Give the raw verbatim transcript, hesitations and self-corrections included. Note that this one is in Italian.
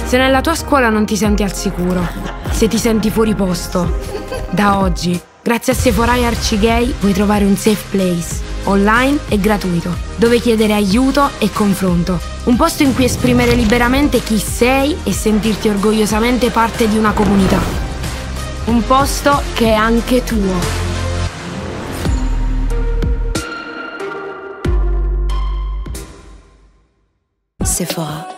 Se nella tua scuola non ti senti al sicuro, se ti senti fuori posto, da oggi, grazie a Sephora Arcigay, puoi trovare un safe place, online e gratuito, dove chiedere aiuto e confronto. Un posto in cui esprimere liberamente chi sei e sentirti orgogliosamente parte di una comunità. Un posto che è anche tuo. Sephora.